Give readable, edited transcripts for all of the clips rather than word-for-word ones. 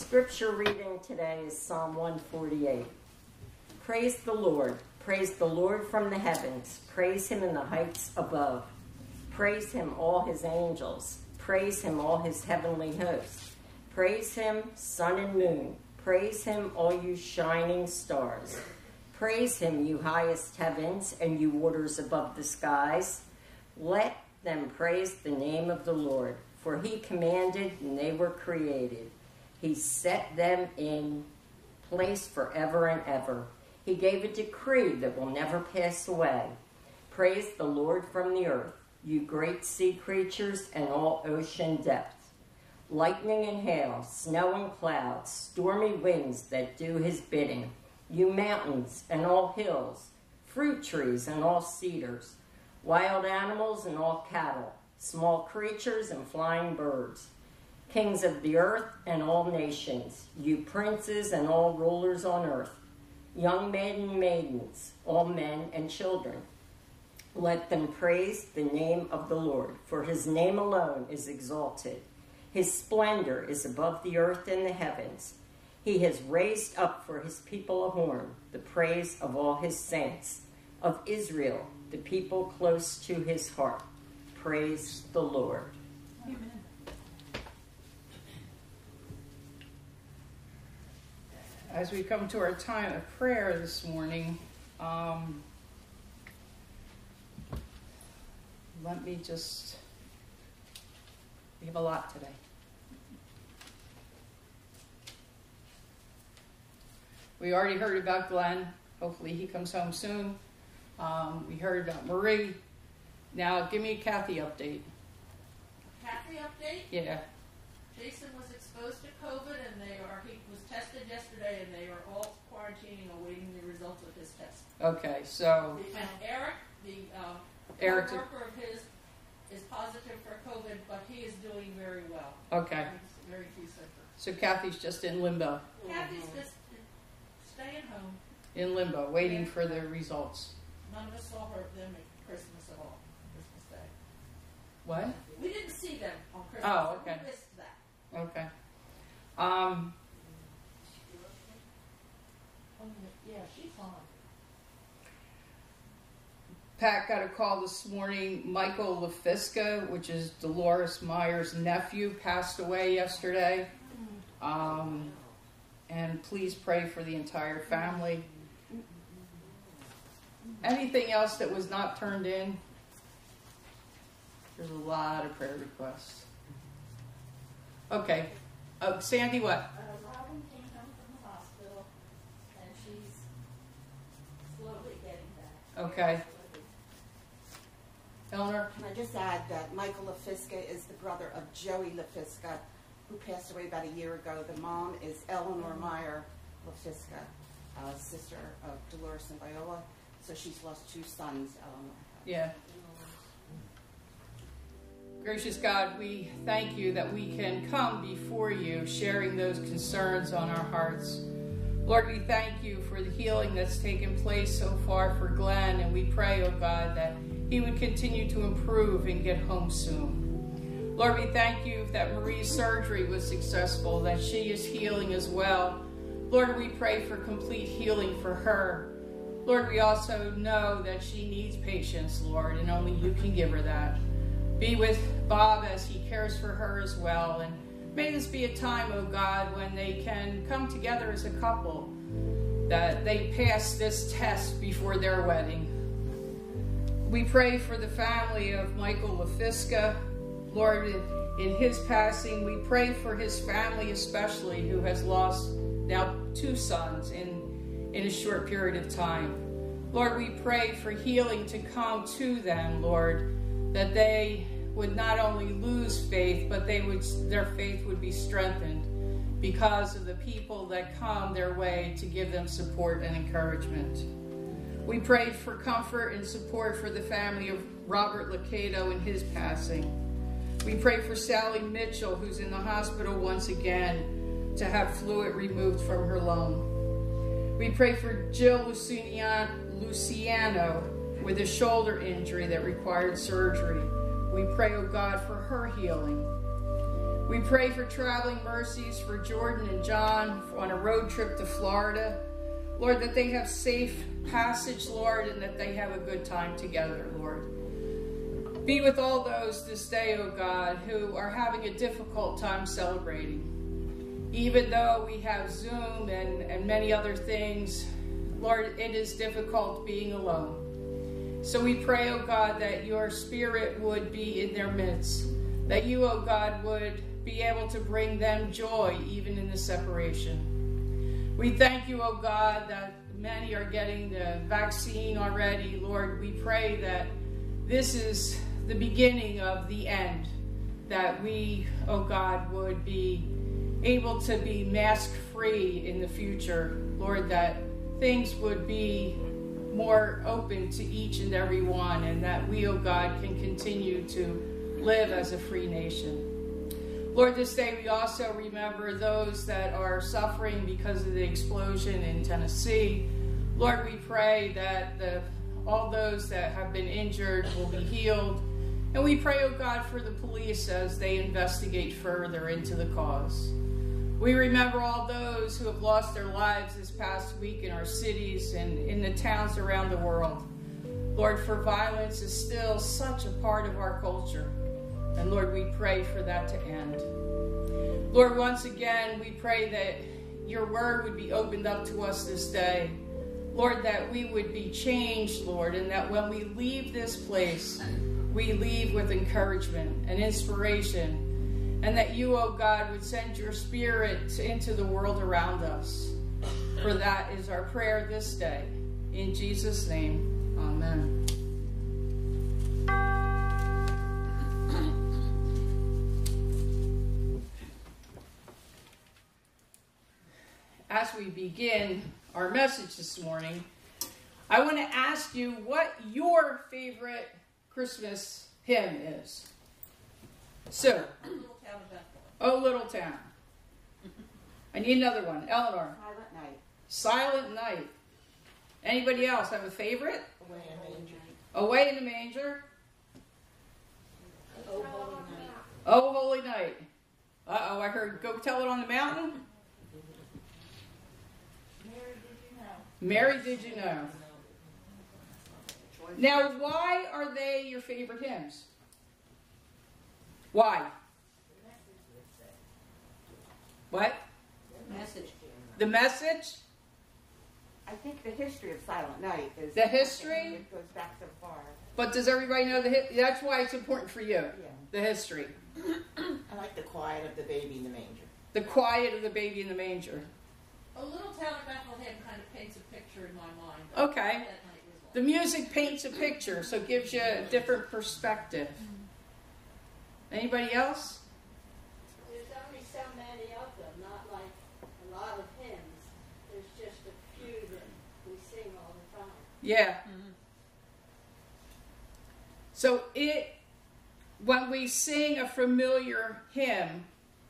scripture reading today is Psalm 148. Praise the Lord. Praise the Lord from the heavens. Praise him in the heights above. Praise him, all his angels. Praise him, all his heavenly hosts. Praise him, sun and moon. Praise him, all you shining stars. Praise him, you highest heavens and you waters above the skies. Let them praise the name of the Lord, for he commanded and they were created. He set them in place forever and ever. He gave a decree that will never pass away. Praise the Lord from the earth, you great sea creatures and all ocean depths. Lightning and hail, snow and clouds, stormy winds that do his bidding. You mountains and all hills, fruit trees and all cedars, wild animals and all cattle, small creatures and flying birds, kings of the earth and all nations, you princes and all rulers on earth, young men and maidens, all men and children. Let them praise the name of the Lord, for his name alone is exalted. His splendor is above the earth and the heavens. He has raised up for his people a horn, the praise of all his saints, of Israel, the people close to his heart. Praise the Lord. Amen. As we come to our time of prayer this morning, let me just, we have a lot today. We already heard about Glenn. Hopefully he comes home soon. We heard about Marie. Now give me a Kathy update. Kathy update? Yeah. Jason was exposed to COVID and he was tested yesterday and they are all quarantining awaiting the results of his test. Okay, so. And Eric, Eric worker of his, is positive for COVID, but he is doing very well. Okay. Very few symptoms. So Kathy's just in limbo. Kathy's just staying home. In limbo, waiting for the results. None of us saw them at Christmas at all, Christmas Day. What? We didn't see them on Christmas. Oh, okay. We missed that. Okay. Yeah, she's on. Pat got a call this morning. Michael LaFisca, which is Dolores Meyer's nephew, passed away yesterday. And please pray for the entire family. Anything else that was not turned in? There's a lot of prayer requests. Okay. Sandy, what? Robin came home from the hospital, and she's slowly getting back. Okay. Eleanor? Can I just add that Michael LaFisca is the brother of Joey LaFisca, who passed away about a year ago. The mom is Eleanor Meyer LaFisca, sister of Dolores and Viola. So she's lost two sons, Eleanor. Yeah. Gracious God, we thank you that we can come before you sharing those concerns on our hearts. Lord, we thank you for the healing that's taken place so far for Glenn, and we pray, oh God, that he would continue to improve and get home soon. Lord, we thank you that Marie's surgery was successful, that she is healing as well. Lord, we pray for complete healing for her. Lord, we also know that she needs patience, Lord, and only you can give her that. Be with Bob as he cares for her as well. And may this be a time, oh God, when they can come together as a couple, that they pass this test before their wedding. We pray for the family of Michael LaFisca. Lord, in his passing, we pray for his family especially, who has lost now two sons in a short period of time. Lord, we pray for healing to come to them, Lord, that they would not only lose faith, but their faith would be strengthened because of the people that come their way to give them support and encouragement. We prayed for comfort and support for the family of Robert Licato in his passing. We pray for Sally Mitchell, who's in the hospital once again, to have fluid removed from her lung. We pray for Jill Luciano with a shoulder injury that required surgery. We pray, oh God, for her healing. We pray for traveling mercies for Jordan and John on a road trip to Florida. Lord, that they have safe passage, Lord, and that they have a good time together, Lord. Be with all those this day, O God, who are having a difficult time celebrating. Even though we have Zoom and many other things, Lord, it is difficult being alone. So we pray, O God, that your Spirit would be in their midst, that you, O God, would be able to bring them joy even in the separation. We thank you, O God, that many are getting the vaccine already. Lord, we pray that this is the beginning of the end, that we, O God, would be able to be mask-free in the future. Lord, that things would be more open to each and every one, and that we, O God, can continue to live as a free nation. Lord, this day we also remember those that are suffering because of the explosion in Tennessee. Lord, we pray that all those that have been injured will be healed. And we pray, oh God, for the police as they investigate further into the cause. We remember all those who have lost their lives this past week in our cities and in the towns around the world. Lord, for violence is still such a part of our culture. And Lord, we pray for that to end. Lord, once again, we pray that your word would be opened up to us this day. Lord, that we would be changed, Lord, and that when we leave this place, we leave with encouragement and inspiration, and that you, oh God, would send your Spirit into the world around us. For that is our prayer this day. In Jesus' name, amen. As we begin our message this morning, I want to ask you what your favorite Christmas hymn is. So, Oh Little Town. I need another one. Eleanor. Silent Night. Silent Night. Anybody else have a favorite? Away in the Manger. Away in the Manger. Oh Holy Night. Oh Holy Night. Uh-oh, I heard Go Tell It on the Mountain. Mary, did you know? Now, why are they your favorite hymns? Why? What? The message? I think the history of Silent Night is... The history? It goes back so far. But does everybody know the history? That's why it's important for you, Yeah. the history. I like the quiet of the baby in the manger. The quiet of the baby in the manger. A Little Town of Bethlehem kind of paints a picture in my mind. Okay. That night was like. The music paints a picture, so it gives you a different perspective. Anybody else? There's only so many of them, not like a lot of hymns. There's just a few that we sing all the time. Yeah. So when we sing a familiar hymn,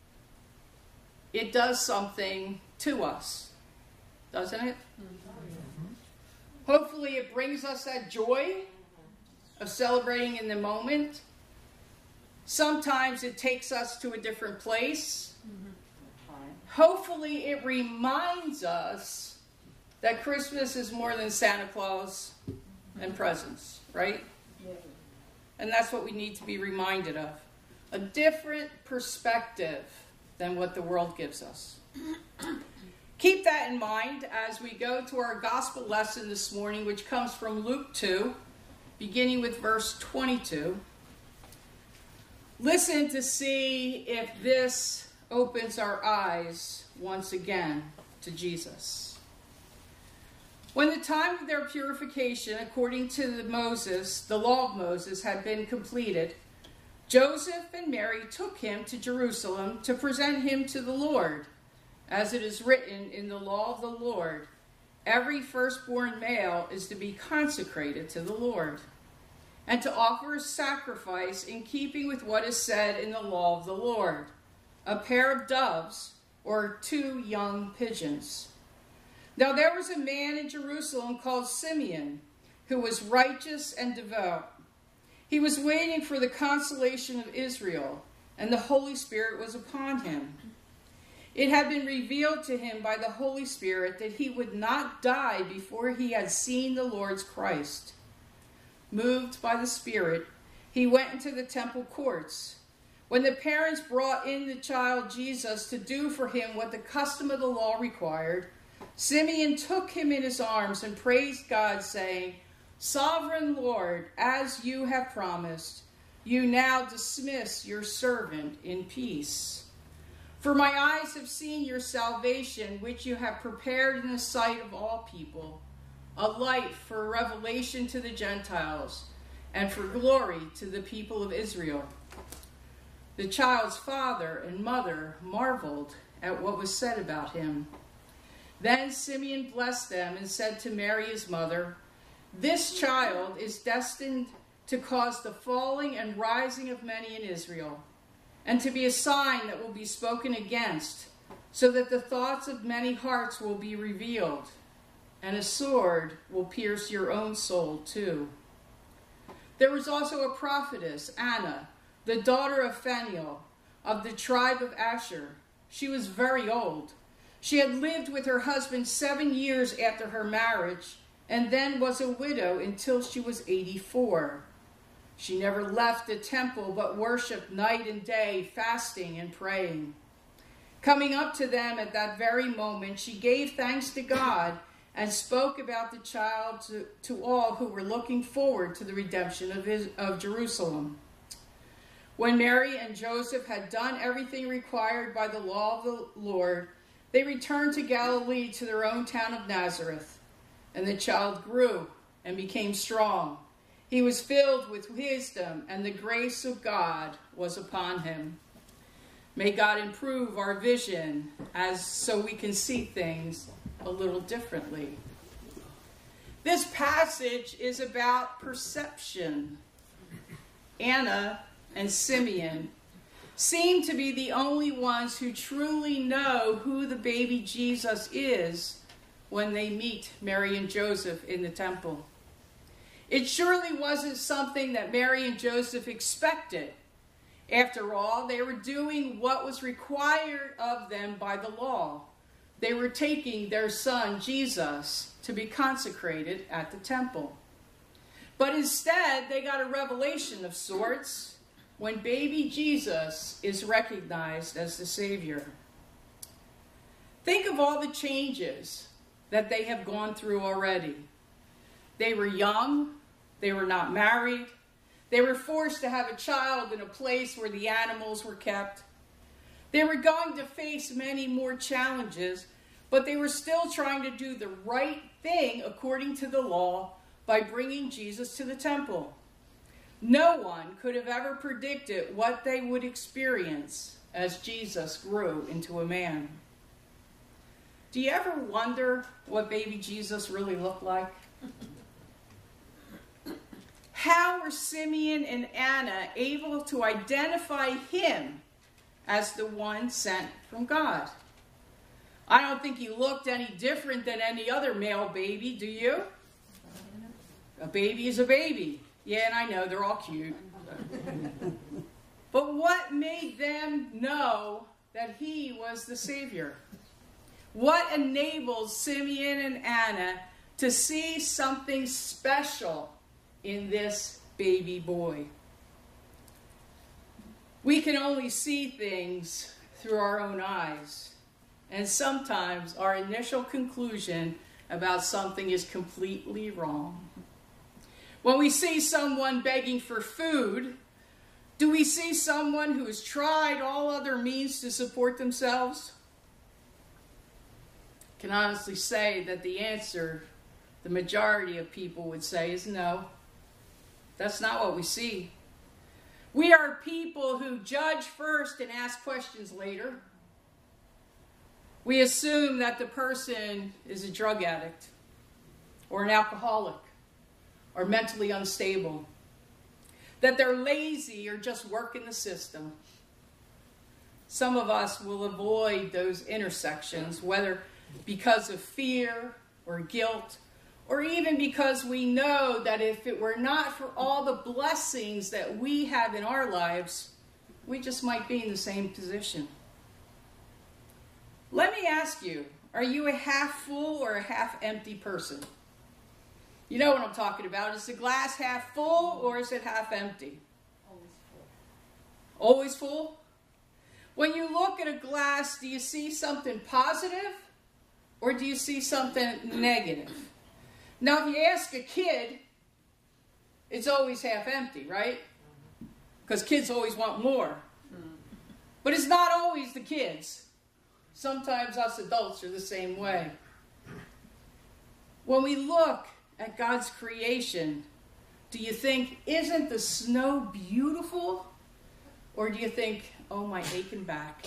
it does something to us, doesn't it? Hopefully it brings us that joy of celebrating in the moment. Sometimes it takes us to a different place. Hopefully it reminds us that Christmas is more than Santa Claus and presents, right? And that's what we need to be reminded of. A different perspective than what the world gives us. Keep that in mind as we go to our gospel lesson this morning, which comes from Luke 2, beginning with verse 22. Listen to see if this opens our eyes once again to Jesus. When the time of their purification, according to the law of Moses, had been completed, Joseph and Mary took him to Jerusalem to present him to the Lord. As it is written in the law of the Lord, every firstborn male is to be consecrated to the Lord, and to offer a sacrifice in keeping with what is said in the law of the Lord, a pair of doves or 2 young pigeons. Now there was a man in Jerusalem called Simeon, who was righteous and devout. He was waiting for the consolation of Israel, and the Holy Spirit was upon him. It had been revealed to him by the Holy Spirit that he would not die before he had seen the Lord's Christ. Moved by the Spirit, he went into the temple courts. When the parents brought in the child Jesus to do for him what the custom of the law required, Simeon took him in his arms and praised God, saying, "Sovereign Lord, as you have promised, you now dismiss your servant in peace. For my eyes have seen your salvation, which you have prepared in the sight of all people, a light for a revelation to the Gentiles, and for glory to the people of Israel." The child's father and mother marveled at what was said about him. Then Simeon blessed them and said to Mary his mother, "This child is destined to cause the falling and rising of many in Israel, and to be a sign that will be spoken against, so that the thoughts of many hearts will be revealed, and a sword will pierce your own soul too." There was also a prophetess, Anna, the daughter of Phanuel, of the tribe of Asher. She was very old. She had lived with her husband 7 years after her marriage, and then was a widow until she was 84. She never left the temple, but worshiped night and day, fasting and praying. Coming up to them at that very moment, she gave thanks to God and spoke about the child to all who were looking forward to the redemption of Jerusalem. When Mary and Joseph had done everything required by the law of the Lord, they returned to Galilee, to their own town of Nazareth. And the child grew and became strong. He was filled with wisdom, and the grace of God was upon him. May God improve our vision so we can see things a little differently. This passage is about perception. Anna and Simeon seem to be the only ones who truly know who the baby Jesus is when they meet Mary and Joseph in the temple. It surely wasn't something that Mary and Joseph expected. After all, they were doing what was required of them by the law. They were taking their son Jesus to be consecrated at the temple. But instead, they got a revelation of sorts when baby Jesus is recognized as the Savior. Think of all the changes that they have gone through already. They were young, they were not married, they were forced to have a child in a place where the animals were kept. They were going to face many more challenges, but they were still trying to do the right thing according to the law by bringing Jesus to the temple. No one could have ever predicted what they would experience as Jesus grew into a man. Do you ever wonder what baby Jesus really looked like? How were Simeon and Anna able to identify him as the one sent from God? I don't think he looked any different than any other male baby, do you? A baby is a baby. Yeah, and I know, they're all cute. But what made them know that he was the Savior? What enabled Simeon and Anna to see something special in this baby boy? We can only see things through our own eyes. And sometimes our initial conclusion about something is completely wrong. When we see someone begging for food, do we see someone who has tried all other means to support themselves? I can honestly say that the answer, the majority of people would say, is no. That's not what we see. We are people who judge first and ask questions later. We assume that the person is a drug addict or an alcoholic or mentally unstable, that they're lazy or just work in the system. Some of us will avoid those intersections, whether because of fear or guilt, or even because we know that if it were not for all the blessings that we have in our lives, we just might be in the same position. Let me ask you, are you a half full or a half empty person? You know what I'm talking about. Is the glass half full or is it half empty? Always full. Always full? When you look at a glass, do you see something positive or do you see something negative? Now, if you ask a kid, it's always half empty, right? Because kids always want more. But it's not always the kids. Sometimes us adults are the same way. When we look at God's creation, do you think, isn't the snow beautiful? Or do you think, oh, my aching back?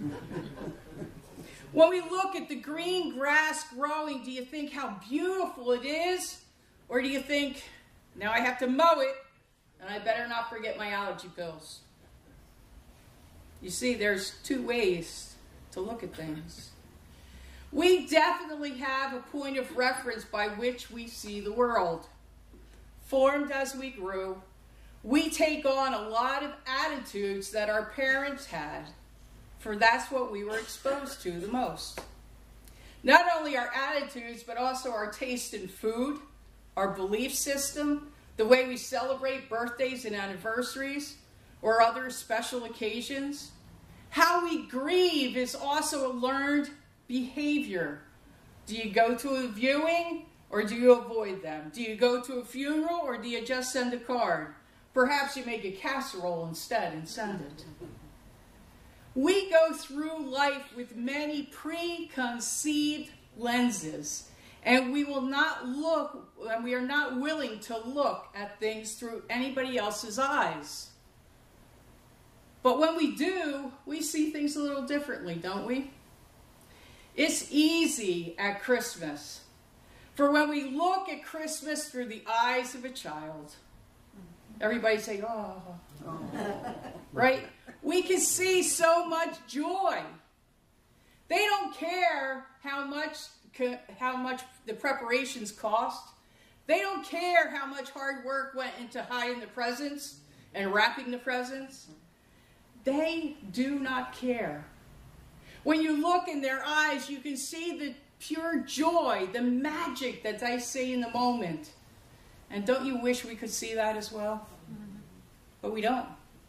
When we look at the green grass growing, do you think how beautiful it is? Or do you think, now I have to mow it, and I better not forget my allergy pills? You see, there's two ways to look at things. We definitely have a point of reference by which we see the world. Formed as we grew, we take on a lot of attitudes that our parents had, for that's what we were exposed to the most. Not only our attitudes, but also our taste in food, our belief system, the way we celebrate birthdays and anniversaries, or other special occasions. How we grieve is also a learned behavior. Do you go to a viewing or do you avoid them? Do you go to a funeral or do you just send a card? Perhaps you make a casserole instead and send it. We go through life with many preconceived lenses, and we will not look, and we are not willing to look at things through anybody else's eyes. But when we do, we see things a little differently, don't we? It's easy at Christmas. For when we look at Christmas through the eyes of a child, everybody say, oh. Right? We can see so much joy. They don't care how much the preparations cost. They don't care how much hard work went into hiding the presents and wrapping the presents. They do not care. When you look in their eyes, you can see the pure joy, the magic that they see in the moment. And don't you wish we could see that as well? But we don't.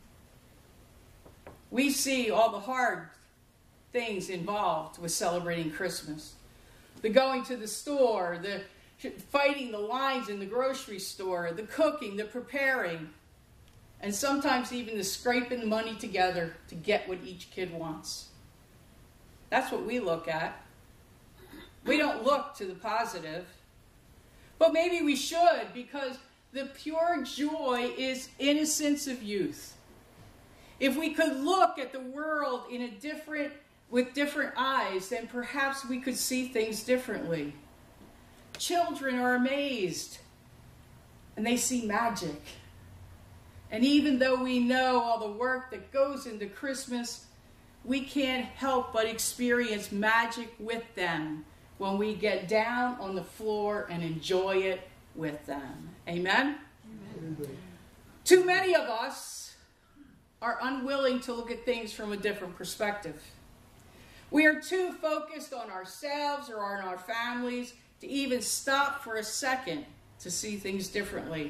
We see all the hard things involved with celebrating Christmas. The going to the store, the fighting the lines in the grocery store, the cooking, the preparing, and sometimes even the scraping money together to get what each kid wants. That's what we look at. We don't look to the positive. But maybe we should, because the pure joy is innocence of youth. If we could look at the world with different eyes, then perhaps we could see things differently. Children are amazed, and they see magic. And even though we know all the work that goes into Christmas, we can't help but experience magic with them when we get down on the floor and enjoy it with them. Amen? Amen. Too many of us are unwilling to look at things from a different perspective. We are too focused on ourselves or on our families to even stop for a second to see things differently.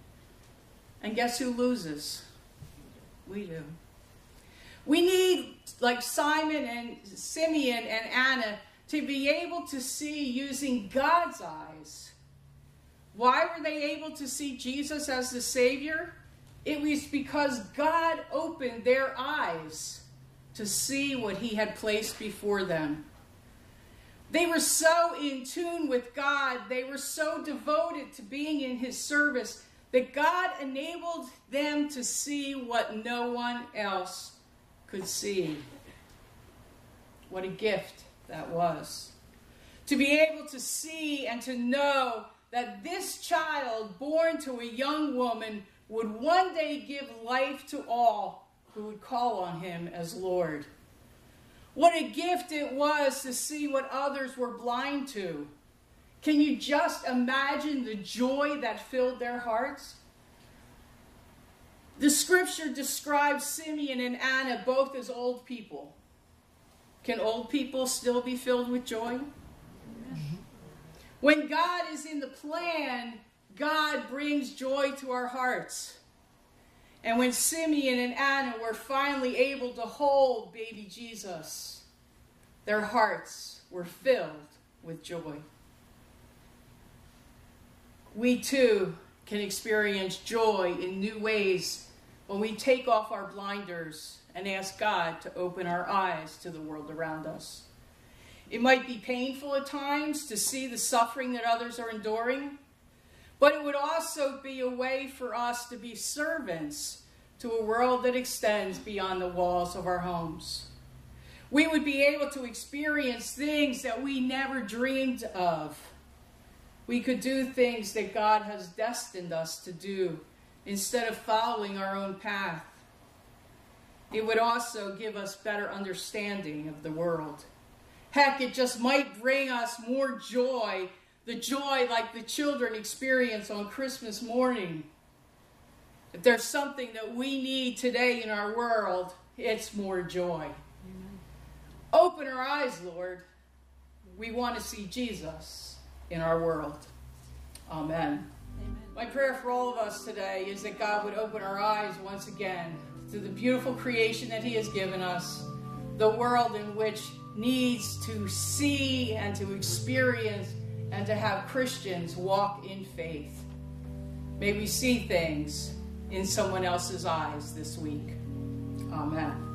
And guess who loses? We do. We need, like Simon and Simeon and Anna, to be able to see using God's eyes. Why were they able to see Jesus as the Savior? It was because God opened their eyes to see what he had placed before them. They were so in tune with God, they were so devoted to being in his service, that God enabled them to see what no one else could see. What a gift that was. To be able to see and to know that this child born to a young woman would one day give life to all who would call on him as Lord. What a gift it was to see what others were blind to. Can you just imagine the joy that filled their hearts? The scripture describes Simeon and Anna both as old people. Can old people still be filled with joy? When God is in the plan, God brings joy to our hearts. And when Simeon and Anna were finally able to hold baby Jesus, their hearts were filled with joy. We too can experience joy in new ways when we take off our blinders and ask God to open our eyes to the world around us. It might be painful at times to see the suffering that others are enduring, but it would also be a way for us to be servants to a world that extends beyond the walls of our homes. We would be able to experience things that we never dreamed of. We could do things that God has destined us to do instead of following our own path. It would also give us better understanding of the world. Heck, it just might bring us more joy, the joy like the children experience on Christmas morning. If there's something that we need today in our world, it's more joy. Amen. Open our eyes, Lord. We want to see Jesus in our world. Amen. Amen. My prayer for all of us today is that God would open our eyes once again to the beautiful creation that he has given us, the world in which needs to see and to experience and to have Christians walk in faith. May we see things in someone else's eyes this week. Amen.